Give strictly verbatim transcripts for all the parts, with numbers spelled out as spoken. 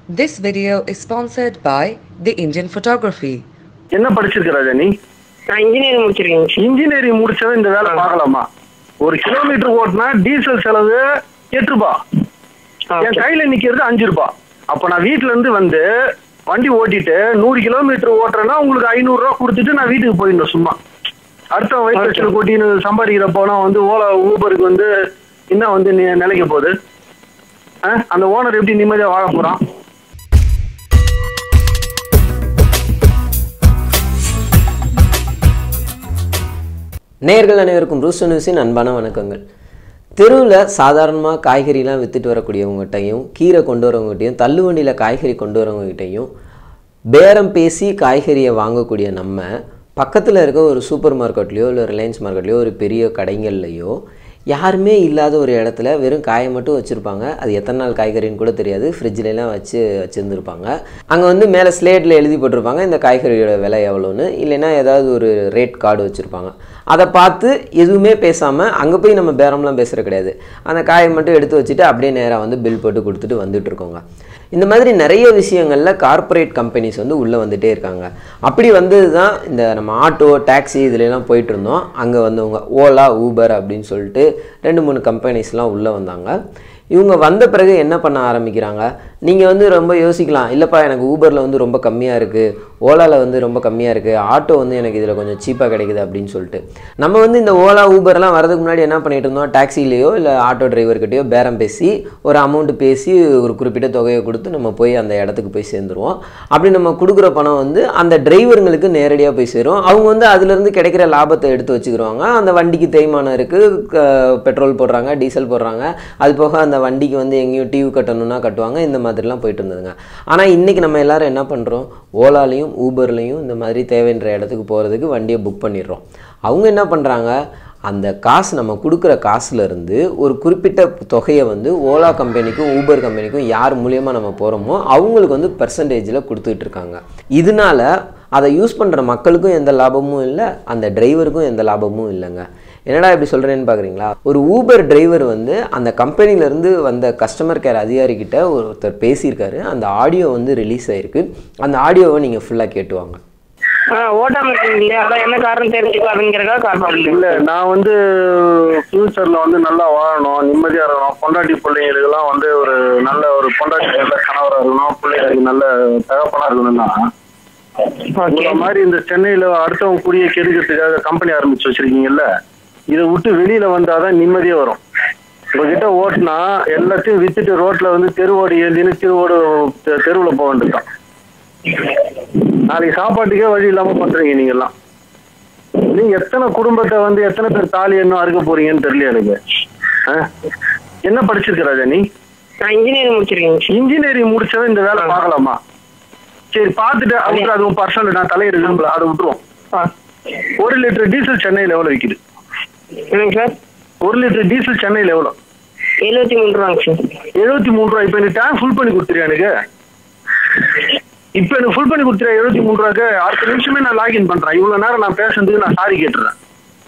This video is sponsored by the Indian Photography. என்ன படிச்சிருக்க ராஜா நீ? நான் இன்ஜினியரிங் முடிச்சிருக்கேன். இன்ஜினியரிங் முடிச்சவன் இந்த வேலை பார்க்கலாமா? ஒரு கிலோமீட்டர் ஓட்டினா டீசல் செலவு எட்டு ரூபாய், என் கையில நிக்கிறது அஞ்சு ரூபாய். அப்ப நான் வீட்டுல இருந்து வந்து வண்டி ஓட்டிட்டு நூறு கிலோமீட்டர் ஓட்டுறேன்னா உங்களுக்கு ஐநூறு ரூபாய் கொடுத்துட்டு நான் வீட்டுக்கு போயிடணும். சும்மா அடுத்த வயசு கூட்டின்னு சம்பாதிக்கிறப்போனா வந்து ஓலா ஊபருக்கு வந்து என்ன வந்து நிலைக்க போகுது? அந்த ஓனர் எப்படி நிம்மதியா வாழ போறான்? நேயர்கள் அனைவருக்கும் ரூஸ்டர் நியூஸின் அன்பான வணக்கங்கள். தெருவில் சாதாரணமாக காய்கறிலாம் விற்றுட்டு வரக்கூடியவங்ககிட்டையும் கீரை கொண்டு வரவங்ககிட்டையும் தள்ளுவண்டியில் காய்கறி கொண்டு வரவங்ககிட்டையும் பேரம் பேசி காய்கறியை வாங்கக்கூடிய நம்ம பக்கத்தில் இருக்க ஒரு சூப்பர் மார்க்கெட்லேயோ இல்லை ரிலையன்ஸ் மார்க்கெட்லேயோ ஒரு பெரிய கடைகள்லையோ யாருமே இல்லாத ஒரு இடத்துல வெறும் காயை மட்டும் வச்சுருப்பாங்க. அது எத்தனை நாள் காய்கறின்னு கூட தெரியாது. ஃப்ரிட்ஜிலலாம் வச்சு வச்சுருந்துருப்பாங்க. அங்கே வந்து மேலே ஸ்லேட்டில் எழுதி போட்டிருப்பாங்க இந்த காய்கறியோட விலை எவ்வளோன்னு, இல்லைன்னா ஏதாவது ஒரு ரேட் கார்டு வச்சுருப்பாங்க. அதை பார்த்து எதுவுமே பேசாமல் அங்கே போய் நம்ம பேரம்லாம் பேசுகிற கிடையாது. அந்த காயை மட்டும் எடுத்து வச்சுட்டு அப்படியே நேராக வந்து பில் போட்டு கொடுத்துட்டு வந்துட்டுருக்கோங்க. இந்த மாதிரி நிறைய விஷயங்களில் கார்ப்பரேட் கம்பெனிஸ் வந்து உள்ளே வந்துகிட்டே இருக்காங்க. அப்படி வந்தது தான் இந்த நம்ம ஆட்டோ டாக்ஸி இதுலலாம் போயிட்டு இருந்தோம். அங்கே வந்தவங்க ஓலா ஊபர் அப்படின்னு சொல்லிட்டு ரெண்டு மூணு கம்பெனிஸ்லாம் உள்ளே வந்தாங்க. இவங்க வந்த பிறகு என்ன பண்ண ஆரம்பிக்கிறாங்க, நீங்கள் வந்து ரொம்ப யோசிக்கலாம், இல்லைப்பா எனக்கு ஊபரில் வந்து ரொம்ப கம்மியாக இருக்குது, ஓலாவில் வந்து ரொம்ப கம்மியாக இருக்குது, ஆட்டோ வந்து எனக்கு இதில் கொஞ்சம் சீப்பாக கிடைக்குது அப்படின்னு சொல்லிட்டு. நம்ம வந்து இந்த ஓலா ஊபர்லாம் வரதுக்கு முன்னாடி என்ன பண்ணிகிட்டு இருந்தோம், டாக்ஸிலேயோ இல்லை ஆட்டோ டிரைவர்கிட்டையோ பேரம் பேசி ஒரு அமௌண்ட்டு பேசி ஒரு குறிப்பிட்ட தொகையை கொடுத்து நம்ம போய் அந்த இடத்துக்கு போய் சேர்ந்துருவோம். அப்படி நம்ம கொடுக்குற பணம் வந்து அந்த டிரைவருங்களுக்கு நேரடியாக போய் சேரும். அவங்க வந்து அதுலேருந்து கிடைக்கிற லாபத்தை எடுத்து வச்சுக்கிடுவாங்க. அந்த வண்டிக்கு தேய்மானம் இருக்குது, பெட்ரோல் போடுறாங்க, டீசல் போடுறாங்க, அது போக அந்த வண்டிக்கு வந்து எங்கேயும் டியூ கட்டணும்னா கட்டுவாங்க. இந்த மாதிரிலாம் போயிட்டு இருந்ததுங்க. ஆனால் இன்றைக்கி நம்ம எல்லோரும் என்ன பண்ணுறோம், ஓலாலையும் ஊபர்லையும் இந்த மாதிரி தேவைன்ற இடத்துக்கு போகிறதுக்கு வண்டியை புக் பண்ணிடுறோம். அவங்க என்ன பண்ணுறாங்க, அந்த காசு நம்ம கொடுக்குற காசுலேருந்து ஒரு குறிப்பிட்ட தொகையை வந்து ஓலா கம்பெனிக்கும் ஊபர் கம்பெனிக்கும் யார் மூலியமாக நம்ம போகிறோமோ அவங்களுக்கு வந்து பெர்சன்டேஜில் கொடுத்துக்கிட்டு இருக்காங்க. இதனால அதை யூஸ் பண்ணுற மக்களுக்கும் எந்த லாபமும் இல்லை, அந்த டிரைவருக்கும் எந்த லாபமும் இல்லைங்க. என்னடா இப்படி சொல்கிறேன்னு பார்க்குறீங்களா? ஒரு ஊபர் டிரைவர் வந்து அந்த கம்பெனிலேருந்து வந்த கஸ்டமர் கேர் அதிகாரிக்கிட்ட ஒருத்தர் பேசியிருக்காரு. அந்த ஆடியோ வந்து ரிலீஸ் ஆகிருக்கு. அந்த ஆடியோவை நீங்கள் ஃபுல்லாக கேட்டுவாங்க. ஓட்டாம இருக்கீங்க, அதான் என்ன காரணம் தெரிஞ்சுக்காதுங்கிறதா காரணம் இல்லை. நான் வந்து ஃபியூச்சரில் வந்து நல்லா வாழணும், நிம்மதியாக இருக்கணும், பொண்டாட்டி பிள்ளைங்களுக்கெல்லாம் வந்து ஒரு நல்ல ஒரு பொண்டாட்டி நல்ல கணவராக இருக்கணும், பிள்ளைங்களுக்கு நல்ல தகப்பனாக இருக்கணும்னா இந்த மாதிரி இந்த சென்னையில் அடுத்தவங்க கூடிய கெடுக்கிறதுக்காக கம்பெனி ஆரம்பிச்சு வச்சிருக்கீங்கல்ல, இதை விட்டு வெளியில வந்தாதான் நிம்மதியே வரும். உங்ககிட்ட ஓட்டுனா எல்லாத்தையும் வித்துட்டு ரோட்ல வந்து தெருவோடு எழுதினு திருவோடு தெருவுல போக வேண்டியதுதான். நாளைக்கு சாப்பாட்டுக்கே வழி இல்லாம பண்றீங்க நீங்க எல்லாம். நீங்க எத்தனை குடும்பத்தை வந்து எத்தனை பேர் தாலி என்ன அறுக்க போறீங்கன்னு தெரியல எனக்கு. என்ன படிச்சிருக்க ராஜா நீ? நான் இன்ஜினியரிங் முடிச்சிருக்கேன். இன்ஜினியரிங் முடிச்சவன் இந்த வேலை பார்க்கலாமா? சரி பார்த்துட்டு அவங்க அதுவும் பர்சனல் நான் தலையிட விரும்பல, அதை விட்டுருவோம். ஒரு லிட்டர் டீசல் சென்னையில் எவ்வளவு விற்கிது? சார் ஒரு லிட்டர் டீசல் சென்னையில் எவ்வளோ? எழுபத்தி மூணு ரூபாங்க சார். எழுபத்தி மூணு ரூபா. இப்போ எனக்கு டேங்க் ஃபுல் பண்ணி கொடுத்துருயா எனக்கு? இப்போ எனக்கு ஃபுல் பண்ணி கொடுத்துருயா எழுபத்தி மூணு ரூபாய்க்கு? அடுத்த நிமிஷமே நான் லாகின் பண்றேன். இவ்வளவு நேரம் நான் பேசுறதுக்கு நான் சாரி கேட்டுறேன்.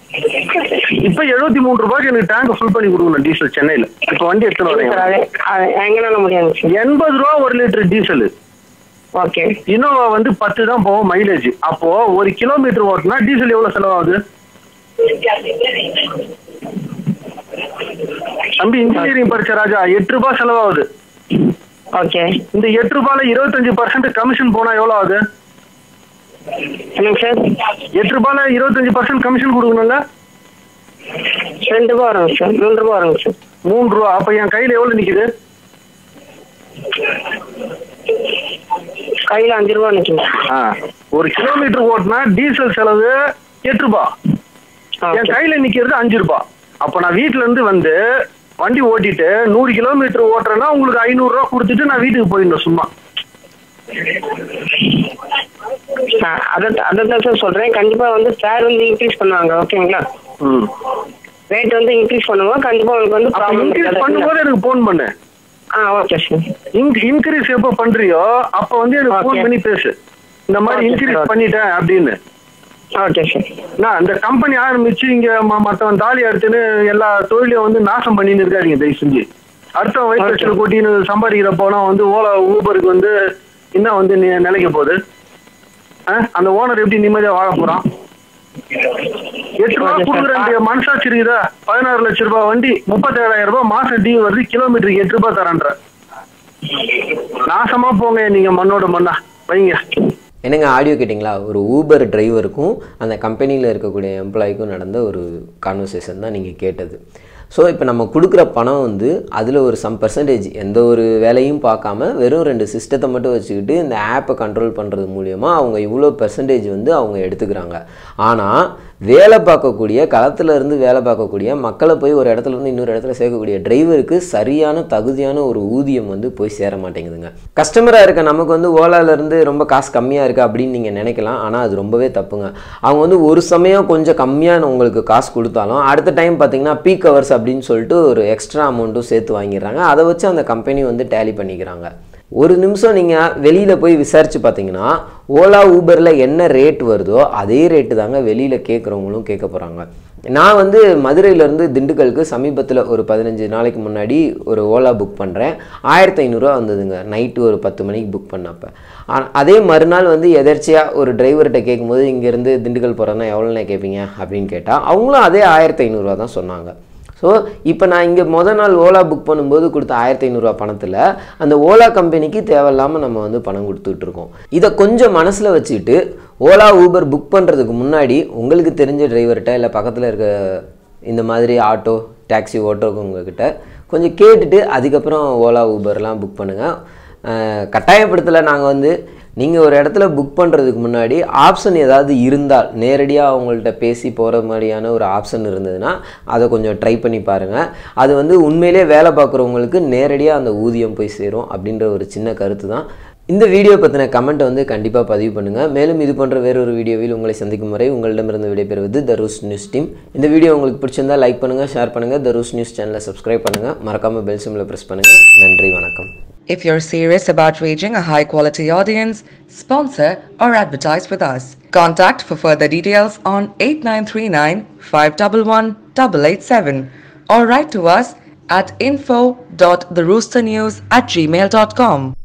இப்போ எழுபத்தி மூணு ரூபாய்க்கு எனக்கு டேங்க் ஃபுல் பண்ணி கொடுக்கணும் டீசல் சென்னையில். இப்போ வண்டி எடுத்துன்னு வரேன். எண்பது ரூபா ஒரு லிட்டர் டீசல். ஓகே. இனோவா வந்து பத்து தான் போகும் மைலேஜ். அப்போ ஒரு கிலோமீட்டர் ஓட்டினா டீசல் எவ்வளவு செலவாகுது? தம்பி இன்ஜினியரிங் படிச்ச ராஜா, எட்டு ரூபாய் செலவாகுது. ஓகே. இந்த எட்டு ரூபாயில இருபத்தஞ்சு பர்சன்ட் கமிஷன் போனா எவ்வளவு ஆகுது? எட்டு ரூபாயில இருபத்தஞ்சு பர்சன்ட் கமிஷன் கொடுக்கணும்ல? ரெண்டு ரூபா வரும் சார். மூணு ரூபா வரும் சார். மூணு ரூபா. அப்ப என் கையில எவ்வளவு நிக்குது? கையில அஞ்சு ரூபா நிக்குது. ஒரு கிலோமீட்டர் ஓட்டினா டீசல் செலவு எட்டு ரூபாய், என் கையில நிக்கிறது அஞ்சு ரூபாய். அப்ப நான் வீட்டுல இருந்து வந்து வண்டி ஓட்டிட்டு நூறு கிலோமீட்டர் ஓட்டுறேன்னா உங்களுக்கு ஐநூறு ரூபா கொடுத்துட்டு நான் வீட்டுக்கு போயிடணும். சும்மா அதான் சார் சொல்றேன். கண்டிப்பா வந்து ஃபேர் வந்து இன்க்ரீஸ் பண்ணுவாங்க. ஓகேங்களா? ரேட் வந்து இன்க்ரீஸ் பண்ணுவோம். கண்டிப்பா உங்களுக்கு வந்து இன்க்ரீஸ் பண்ணும்போது எனக்கு போன் பண்ணு. இன்க்ரீஸ் எப்போ பண்றியோ அப்ப வந்து எனக்கு போன் பண்ணி பேசு, இந்த மாதிரி இன்க்ரீஸ் பண்ணிட்டேன் அப்படின்னு. Okay sir. நான் இந்த கம்பெனி ஆரம்பிச்சு இங்க மற்றவன் தாலி எடுத்துன்னு எல்லா தொழிலையும் வந்து நாசம் பண்ணின்னு இருக்காருங்க. தயவு செஞ்சு அடுத்த வயிற்று வச்சு கூட்டின்னு சம்பாதிக்கிற போனா வந்து ஓலா ஊபருக்கு வந்து என்ன வந்து நிலைக்க போகுது? அந்த ஓனர் எப்படி நிம்மதியா வாழ போறான்? எட்டு ரூபாய் கொடுக்குற மனசாட்சி இருக்குதா? பதினாறு லட்சம் ரூபாய் வண்டி முப்பத்தி ஏழாயிரம் ரூபாய் மாசம் டியூ வருது, கிலோமீட்டருக்கு எட்டு ரூபாய் தரன்ற. நாசமா போங்க நீங்க மண்ணோட மண்ணா வைங்க. என்னங்க ஆடியோ கேட்டிங்களா? ஒரு ஊபர் டிரைவருக்கும் அந்த கம்பெனியில் இருக்கக்கூடிய எம்ப்ளாய்க்கும் நடந்த ஒரு கான்வர்சேஷன் தான் நீங்கள் கேட்டது. ஸோ இப்போ நம்ம கொடுக்குற பணம் வந்து அதில் ஒரு சம் பர்சன்டேஜ் எந்த ஒரு வேலையும் பார்க்காம வெறும் ரெண்டு சிஸ்டத்தை மட்டும் வச்சுக்கிட்டு இந்த ஆப்பை கண்ட்ரோல் பண்ணுறது மூலியமாக அவங்க இவ்வளோ பர்சன்டேஜ் வந்து அவங்க எடுத்துக்கிறாங்க. ஆனால் வேலை பார்க்கக்கூடிய களத்தில் இருந்து வேலை பார்க்கக்கூடிய மக்களை போய் ஒரு இடத்துல இருந்து இன்னொரு இடத்துல சேர்க்கக்கூடிய டிரைவருக்கு சரியான தகுதியான ஒரு ஊதியம் வந்து போய் சேர மாட்டேங்குதுங்க. கஸ்டமராக இருக்க நமக்கு வந்து ஓலாலேருந்து ரொம்ப காசு கம்மியாக இருக்குது அப்படின்னு நீங்கள் நினைக்கலாம். ஆனால் அது ரொம்பவே தப்புங்க. அவங்க வந்து ஒரு சமயம் கொஞ்சம் கம்மியான உங்களுக்கு காசு கொடுத்தாலும் அடுத்த டைம் பார்த்தீங்கன்னா பீக் ஹவர்ஸ் அப்படின்னு சொல்லிட்டு ஒரு எக்ஸ்ட்ரா அமௌண்ட்டும் சேர்த்து வாங்கிடுறாங்க. அதை வச்சு அந்த கம்பெனி வந்து டேலி பண்ணிக்கிறாங்க. ஒரு நிமிஷம் நீங்கள் வெளியில் போய் விசாரித்து பார்த்தீங்கன்னா ஓலா ஊபரில் என்ன ரேட் வருதோ அதே ரேட்டு தாங்க வெளியில் கேட்குறவங்களும் கேட்க போகிறாங்க. நான் வந்து மதுரையிலேருந்து திண்டுக்கலுக்கு சமீபத்தில் ஒரு பதினஞ்சு நாளைக்கு முன்னாடி ஒரு ஓலா புக் பண்ணுறேன். ஆயிரத்தி ஐநூறுரூவா வந்ததுங்க. நைட்டு ஒரு பத்து மணிக்கு புக் பண்ணப்போ. அதே மறுநாள் வந்து எதர்ச்சியாக ஒரு டிரைவர்கிட்ட கேட்கும்போது இங்கேருந்து திண்டுக்கல் போகிறேன்னா எவ்வளோண்ணே கேட்பீங்க அப்படின்னு கேட்டால் அவங்களும் அதே ஆயிரத்தி ஐநூறுரூவா தான் சொன்னாங்க. ஸோ இப்போ நான் இங்கே மொதல் நாள் ஓலா புக் பண்ணும்போது கொடுத்த ஆயிரத்தி ஐநூறுரூவா பணத்தில் அந்த ஓலா கம்பெனிக்கு தேவையில்லாமல் நம்ம வந்து பணம் கொடுத்துட்ருக்கோம். இதை கொஞ்சம் மனசில் வச்சுக்கிட்டு ஓலா ஊபர் புக் பண்ணுறதுக்கு முன்னாடி உங்களுக்கு தெரிஞ்ச டிரைவர்கிட்ட இல்லை பக்கத்தில் இருக்க இந்த மாதிரி ஆட்டோ டாக்ஸி ஓட்டோங்கக்கிட்ட கொஞ்சம் கேட்டுட்டு அதுக்கப்புறம் ஓலா ஊபர்லாம் புக் பண்ணுங்கள். கட்டாயப்படுத்தலை. நாங்கள் வந்து நீங்கள் ஒரு இடத்துல புக் பண்ணுறதுக்கு முன்னாடி ஆப்ஷன் ஏதாவது இருந்தால் நேரடியாக அவங்கள்ட்ட பேசி போகிற மாதிரியான ஒரு ஆப்ஷன் இருந்ததுன்னா அதை கொஞ்சம் ட்ரை பண்ணி பாருங்கள். அது வந்து உண்மையிலே வேலை பார்க்குறவங்களுக்கு நேரடியாக அந்த ஊதியம் போய் சேரும் அப்படின்ற ஒரு சின்ன கருத்து தான். இந்த வீடியோ பற்றின கமெண்ட்டை வந்து கண்டிப்பாக பதிவு பண்ணுங்கள். மேலும் இது போன்ற வேறொரு வீடியோவில் உங்களை சந்திக்கும் வரை உங்களிடமிருந்து விடைபெறுவது த ரூஸ் நியூஸ் டீம். இந்த வீடியோ உங்களுக்கு பிடிச்சிருந்தால் லைக் பண்ணுங்கள், ஷேர் பண்ணுங்கள், த ரூஸ் நியூஸ் சேனலை சப்ஸ்கிரைப் பண்ணுங்கள், மறக்காமல் பெல் சிம்பிளை ப்ரெஸ் பண்ணுங்கள். நன்றி, வணக்கம். If you're serious about reaching a high quality audience, sponsor or advertise with us. Contact for further details on eight nine three nine, five one one, eight eight seven or write to us at info dot the rooster news at gmail dot com.